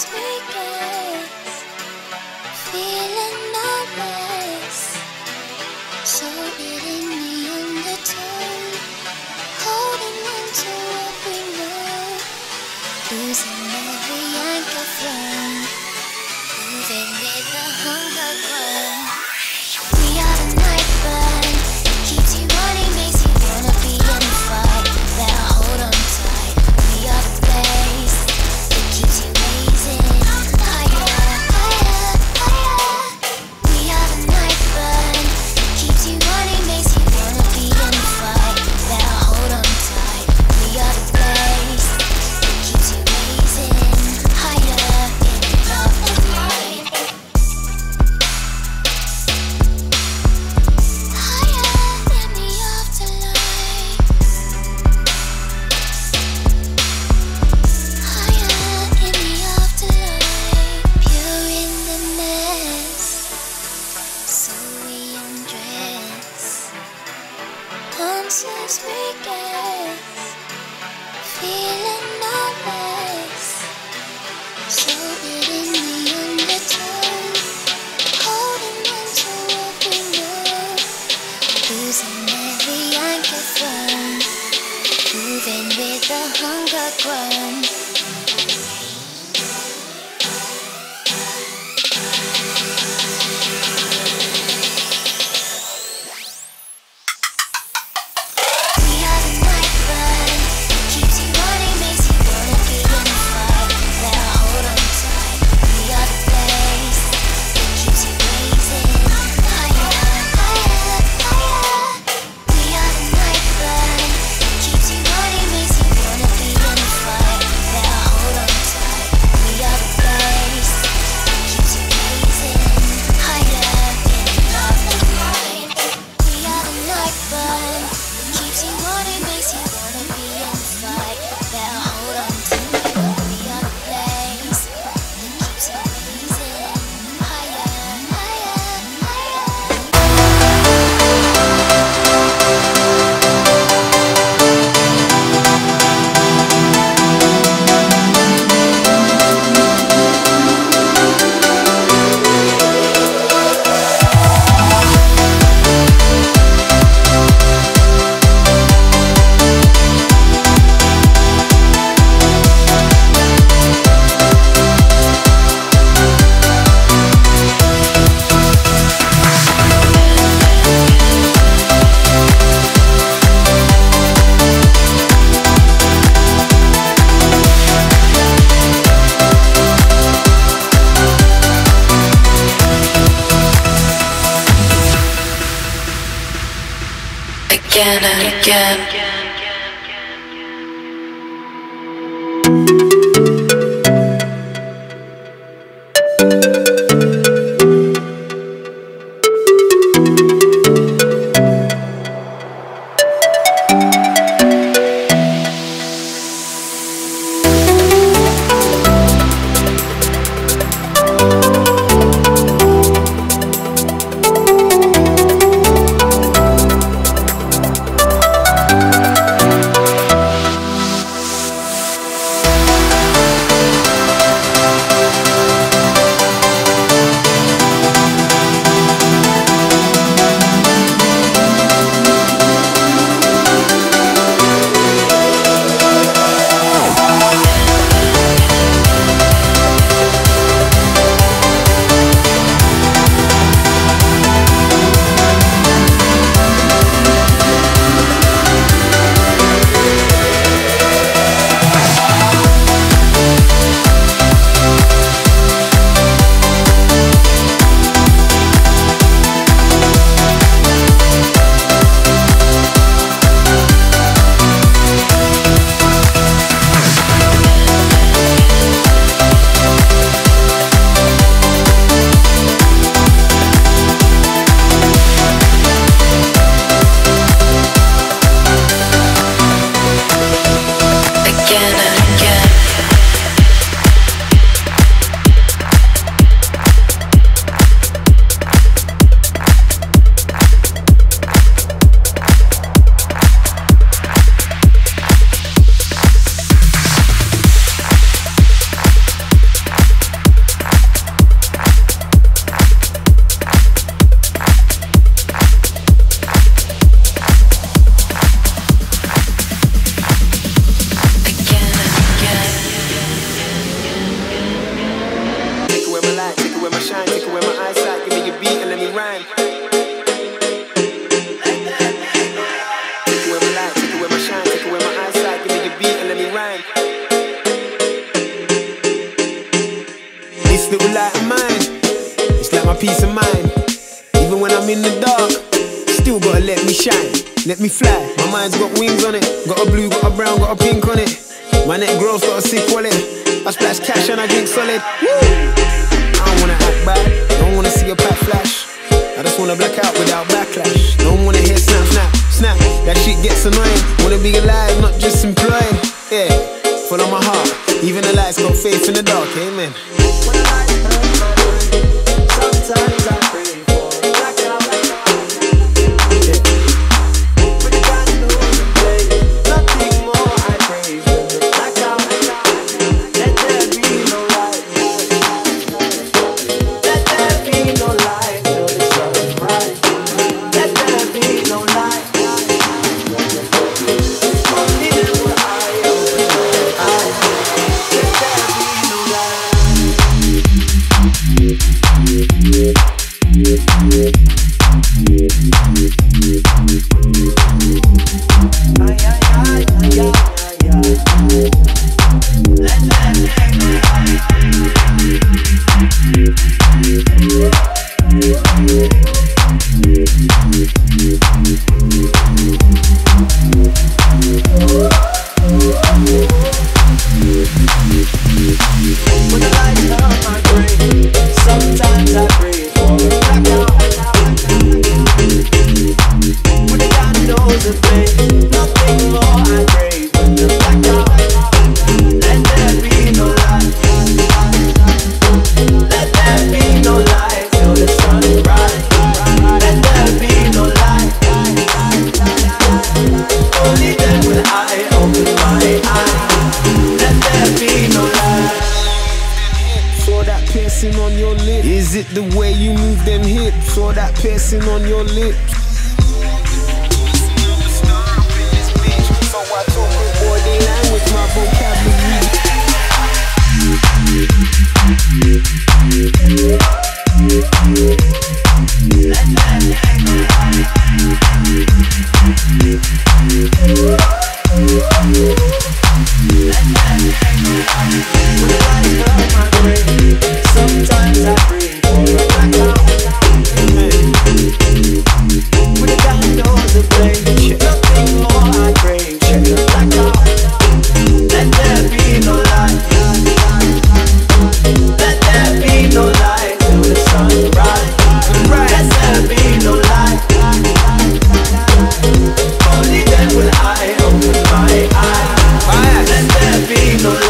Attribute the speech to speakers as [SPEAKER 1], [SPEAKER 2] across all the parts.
[SPEAKER 1] weakest, feeling numbness, so eating the undertone, holding on to what we know, losing every anchor from, moving with the hunger grown. We are the night burn, keeps you running, makes you wanna be in the fight. Better hold on tight. We are the blaze that keeps you raising higher, higher, higher. We are the night burn, keeps you running, makes you wanna be in the fight. Better hold on tight. We are the blaze that keeps you raising higher in the love and light. Conscious weakest, feeling numbness, so eating the undertone, holding on to what we know, losing every anchor from, moving with the hunger grown. Again and again.
[SPEAKER 2] your beat and let me rhyme. Take away my light, take away my shine, take away my eyesight. Give me your beat and let me rhyme. This little light of mine, it's like my peace of mind. Even when I'm in the dark, still gotta let me shine, let me fly. My mind's got wings on it, got a blue, got a brown, got a pink on it. My neck grows, got a sick wallet. I splash cash and I drink solid. Woo! I don't wanna act bad, don't wanna see a pack flash. I just wanna black out without backlash. Don't wanna hear snap, snap, snap. That shit gets annoying. Wanna be alive, not just employed. Yeah, full on my heart. Even the lights got faith in the dark, amen.
[SPEAKER 3] When the lights turn my brain, sometimes I pray for a blackout. Yeah. With the candles in play, nothing more I crave than the blackout. Let there be no light. Let there be no light till the sun's rise. Let there be no light. Only then will I open my eyes. Let there be no light. When the lights turn my brain, sometimes I pray for a blackout. When the candles are blaze, nothing more I crave than the blackout. Let there be no light. Let there be no light till the sun rises. Let there be no light. Only then will I open my eyes. Let there be no light.
[SPEAKER 2] Saw that piercing on your lip. Is it the way you move them hips? Saw that piercing on your lips. So I talk good body language, my vocabulary.
[SPEAKER 3] When the lights turn my brain, sometimes I pray for a blackout. When the candles are blaze, nothing more I crave than the blackout. Let there be no light. Let there be no light till the sun rises. Let there be no light. Only then will I open my eyes. Let there be no light.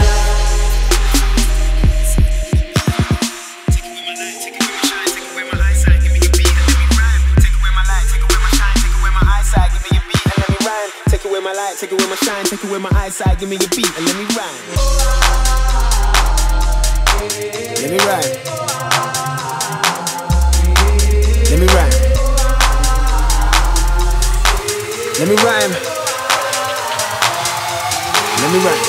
[SPEAKER 2] Take away my light, take away my shine, take away my eyesight, give me your beat and let me rhyme. Let me rhyme. Let me rhyme. Let me rhyme. Let me rhyme.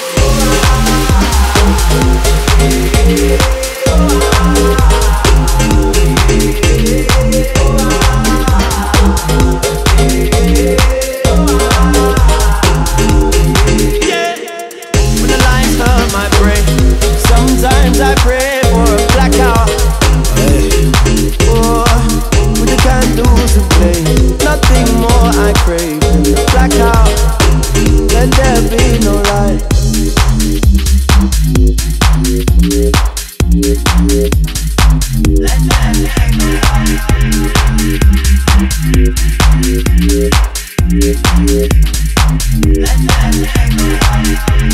[SPEAKER 3] My brain. Sometimes I pray for a blackout. Oh, with the candles in blaze, nothing more I crave than the blackout. Let there be no light. Let there be no light. Let there be no light.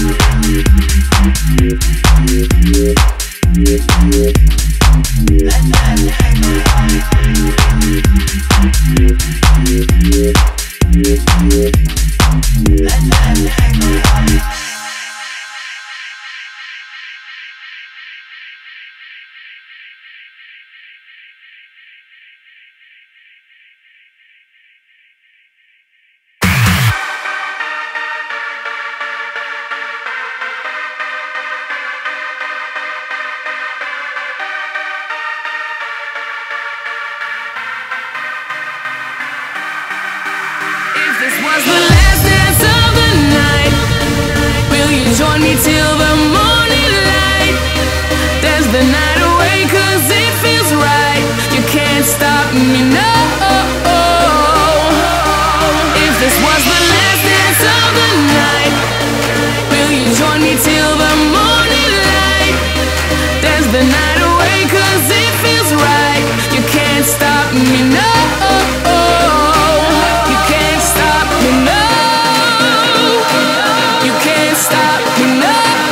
[SPEAKER 3] Let there be
[SPEAKER 4] me till the morning light. Dance the night away 'cause it feels right. You can't stop me, no. If this was the last dance of the night, will you join me till the morning light? Dance the night away 'cause it feels right. You can't stop me, no. You can't stop me, no. You can't stop me, no.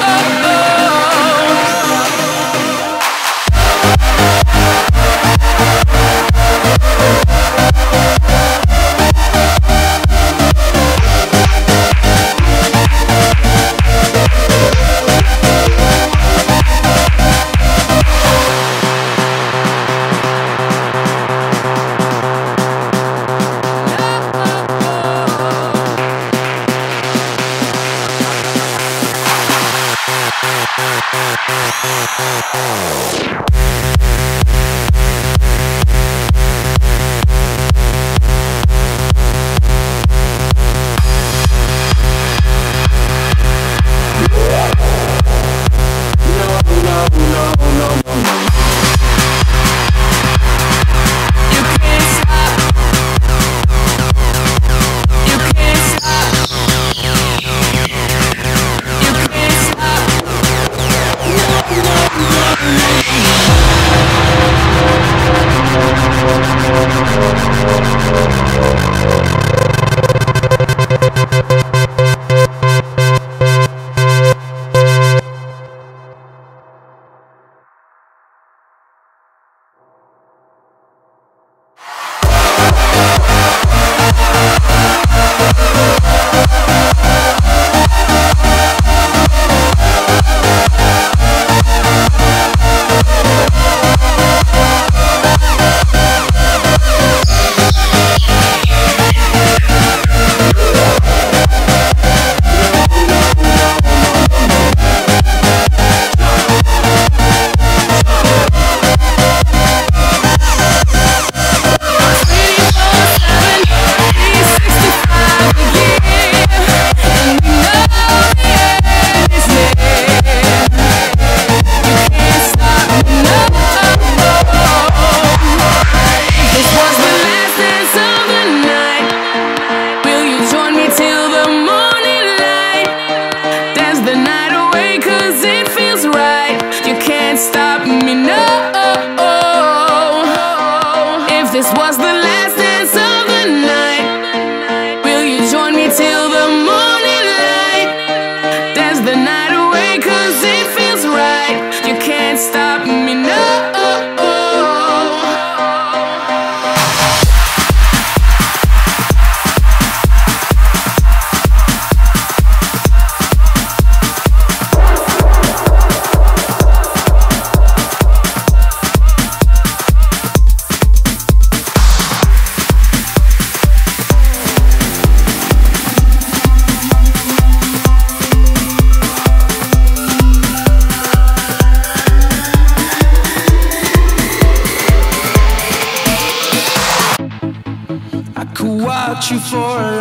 [SPEAKER 3] Watch you for a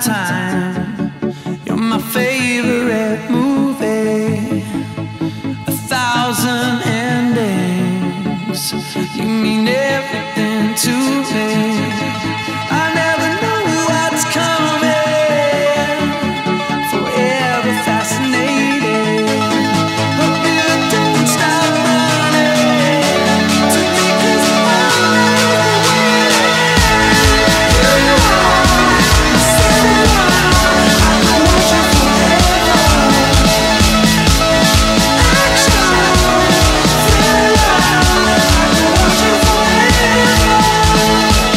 [SPEAKER 3] lifetime. You're my favorite movie. 1,000 endings. You mean everything to me. I never know what's coming. Forever fascinated. Hope you don't stop running to me 'cause I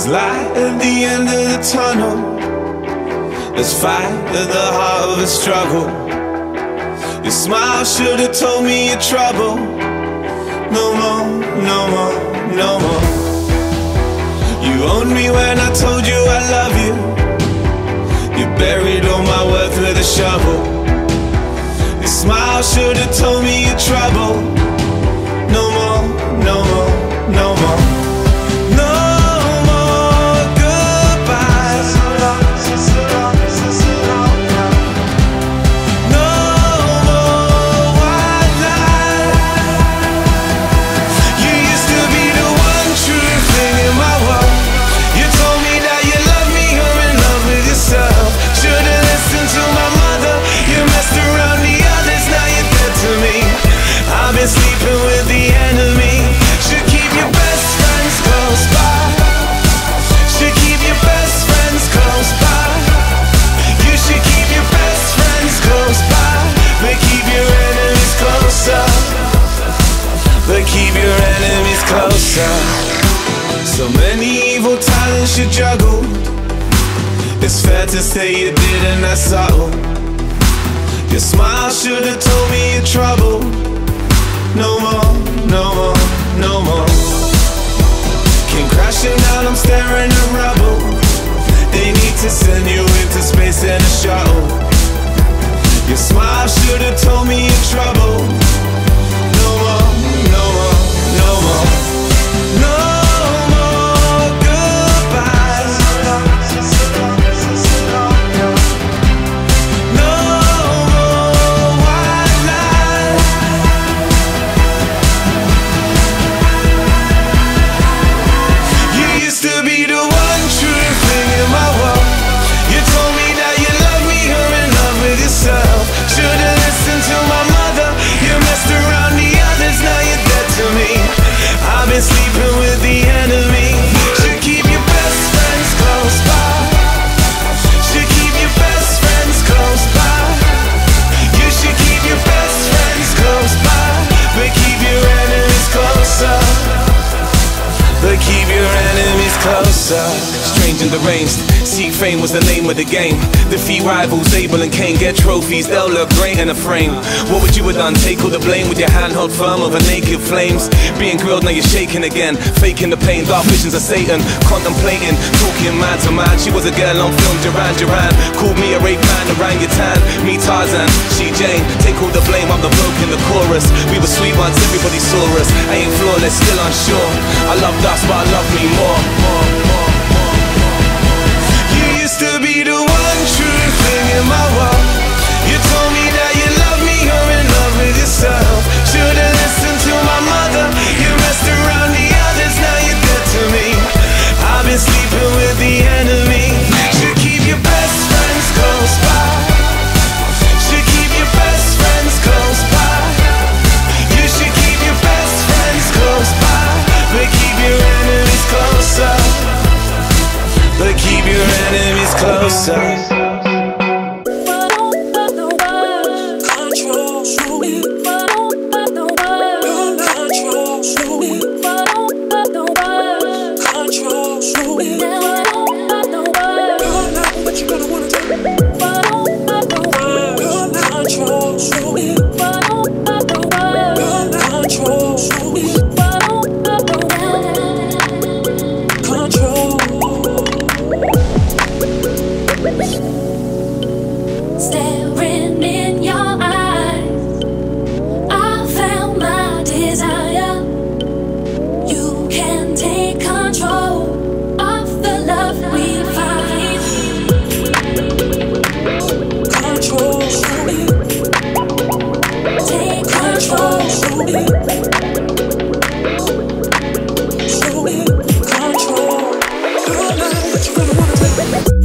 [SPEAKER 5] There's light at the end of the tunnel. There's fight at the heart of the struggle. Your smile should have told me your trouble. No more, no more, no more. You owned me when I told you I love you. You buried all my worth with a shovel. Your smile should have told me your trouble. No more, no more, no more. No more goodbyes. No more white lies. You used to be the one true thing in my world. You told me that you love me, you're in love with yourself. Should've listened to my mother. You messed around the others, now you're dead to me. I've been sleeping with the enemy. Should keep your best friends close by. Should keep your best friends close by. You should keep your best friends close by. But keep your enemies closer. But keep your enemies closer. So many evil talents you juggled. It's fair to say you didn't, that's subtle. Your smile should have told me your trouble. No more, no more, no more. Came crashing down, I'm staring at rubble. They need to send you into space in a shuttle. Your smile should have told me your trouble. No more, no more, no more. No more goodbyes. No more white lies. You used to be the one true thing in my world. You told me that you love me, you're in love with yourself. Should've listened to my mother. You messed around the others, now you're dead to me. I've been sleeping with the enemy. Should keep your best friends close by. Should keep your best friends close by. You should keep your best friends close by. But keep your enemies closer. But keep your enemies closer. Strange and deranged, seek fame was the name of the game. Defeat rivals, Abel and Cain, get trophies, they'll look great in a frame. What would you have done? Take all the blame with your hand held firm over naked flames. Being grilled, now you're shaking again. Faking the pain, dark visions of Satan. Contemplating, talking man to man. She was a girl on film, Duran Duran. Called me a rape man, orangutan. Me Tarzan, she Jane. Take all the blame, I'm the bloke in the chorus. We were sweet once, everybody saw us. I ain't flawless, still unsure. I loved us, but I love me more. You used to be the one true thing in my world. You told me that you love me, you're in love with yourself. Should've listened to my mother. You messed around the others, now you're dead to me. I've been sleeping with the enemy. Should keep your best friends close by. Should keep your best friends close by. You should keep your best friends close by. But keep your enemies closer. But keep your enemies closer.
[SPEAKER 1] Staring in your eyes, I found my desire. You can take control of the love we find. Control. Take control. Control. What you really wanna do?